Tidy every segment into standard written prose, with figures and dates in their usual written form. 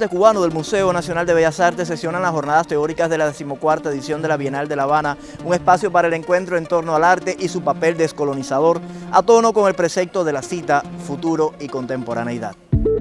estudiantes cubanos del Museo Nacional de Bellas Artes sesionan las jornadas teóricas de la 14ª edición de la Bienal de La Habana, un espacio para el encuentro en torno al arte y su papel descolonizador, a tono con el precepto de la cita, futuro y contemporaneidad.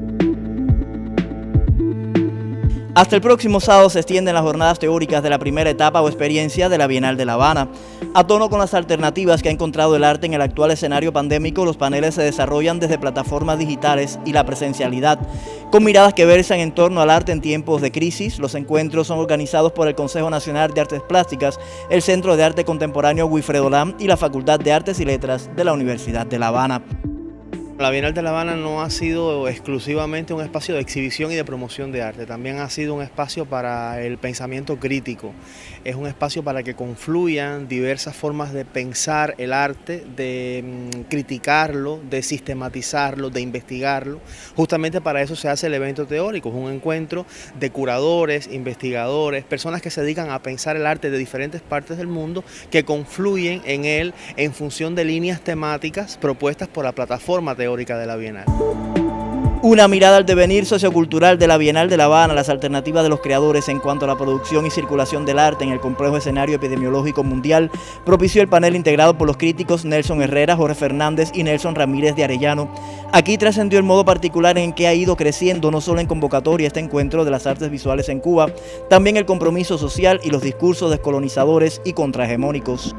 Hasta el próximo sábado se extienden las jornadas teóricas de la primera etapa o experiencia de la Bienal de La Habana. A tono con las alternativas que ha encontrado el arte en el actual escenario pandémico, los paneles se desarrollan desde plataformas digitales y la presencialidad. Con miradas que versan en torno al arte en tiempos de crisis, los encuentros son organizados por el Consejo Nacional de Artes Plásticas, el Centro de Arte Contemporáneo Wilfredo Lam y la Facultad de Artes y Letras de la Universidad de La Habana. La Bienal de La Habana no ha sido exclusivamente un espacio de exhibición y de promoción de arte, también ha sido un espacio para el pensamiento crítico, es un espacio para que confluyan diversas formas de pensar el arte, de criticarlo, de sistematizarlo, de investigarlo. Justamente para eso se hace el evento teórico, es un encuentro de curadores, investigadores, personas que se dedican a pensar el arte de diferentes partes del mundo, que confluyen en él en función de líneas temáticas propuestas por la plataforma teórica de la Bienal. Una mirada al devenir sociocultural de la Bienal de La Habana, las alternativas de los creadores en cuanto a la producción y circulación del arte en el complejo escenario epidemiológico mundial, propició el panel integrado por los críticos Nelson Herrera, Jorge Fernández y Nelson Ramírez de Arellano. Aquí trascendió el modo particular en que ha ido creciendo no solo en convocatoria este encuentro de las artes visuales en Cuba, también el compromiso social y los discursos descolonizadores y contrahegemónicos.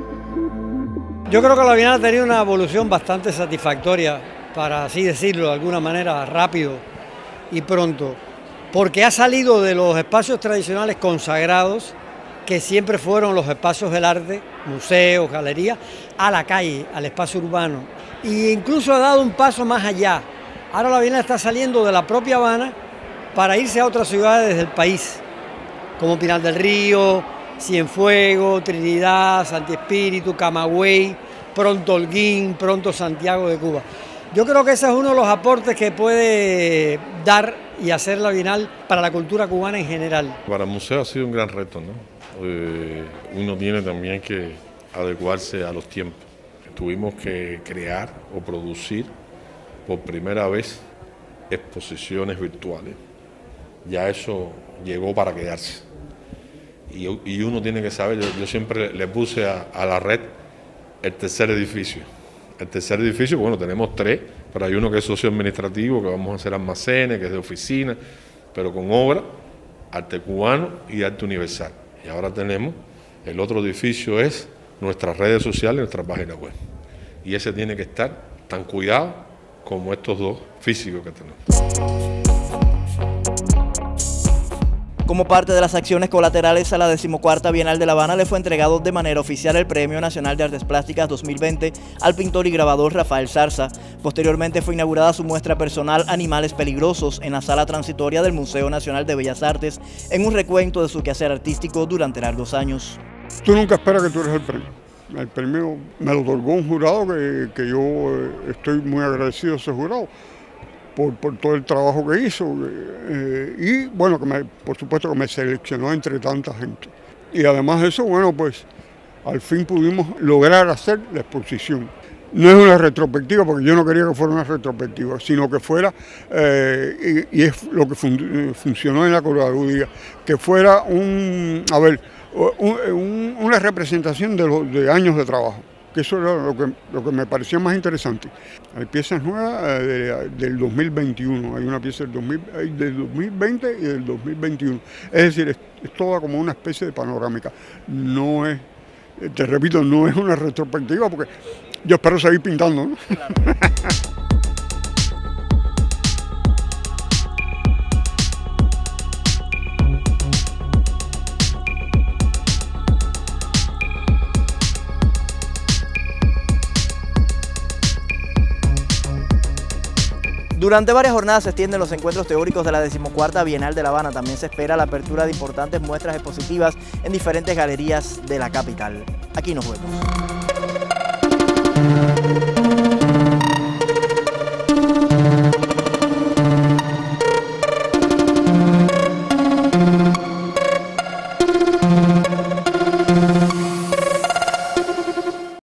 Yo creo que la Bienal ha tenido una evolución bastante satisfactoria, para así decirlo de alguna manera, rápido y pronto, porque ha salido de los espacios tradicionales consagrados, que siempre fueron los espacios del arte, museos, galerías, a la calle, al espacio urbano, e incluso ha dado un paso más allá. Ahora la Bienal está saliendo de la propia Habana para irse a otras ciudades del país, como Pinar del Río, Cienfuegos, Trinidad, Santi Espíritu, Camagüey, pronto Holguín, pronto Santiago de Cuba. Yo creo que ese es uno de los aportes que puede dar y hacer la Bienal para la cultura cubana en general. Para el museo ha sido un gran reto, ¿no? Uno tiene también que adecuarse a los tiempos. Tuvimos que crear o producir por primera vez exposiciones virtuales. Ya eso llegó para quedarse. Y uno tiene que saber, yo siempre le puse a la red el tercer edificio. El tercer edificio, bueno, tenemos tres, pero hay uno que es socio-administrativo, que vamos a hacer almacenes, que es de oficina, pero con obra, arte cubano y arte universal. Y ahora tenemos, el otro edificio es nuestras redes sociales y nuestra página web. Y ese tiene que estar tan cuidado como estos dos físicos que tenemos. Como parte de las acciones colaterales a la 14ª Bienal de La Habana, le fue entregado de manera oficial el Premio Nacional de Artes Plásticas 2020 al pintor y grabador Rafael Zarza. Posteriormente fue inaugurada su muestra personal Animales Peligrosos en la sala transitoria del Museo Nacional de Bellas Artes, en un recuento de su quehacer artístico durante largos años. Tú nunca esperas que tú eres el premio. El premio me lo otorgó un jurado que yo estoy muy agradecido a ese jurado. Por todo el trabajo que hizo y bueno, por supuesto que me seleccionó entre tanta gente. Y además de eso, bueno, pues al fin pudimos lograr hacer la exposición. No es una retrospectiva, porque yo no quería que fuera una retrospectiva, sino que fuera, y es lo que funcionó en la curaduría, que fuera una representación de años de trabajo. Que eso era lo que me parecía más interesante. Hay piezas nuevas del 2021, hay una pieza del 2020 y del 2021. Es decir, es toda como una especie de panorámica. No es, te repito, no es una retrospectiva, porque yo espero seguir pintando, ¿no? Claro. Durante varias jornadas se extienden los encuentros teóricos de la 14ª Bienal de La Habana. También se espera la apertura de importantes muestras expositivas en diferentes galerías de la capital. Aquí nos vemos.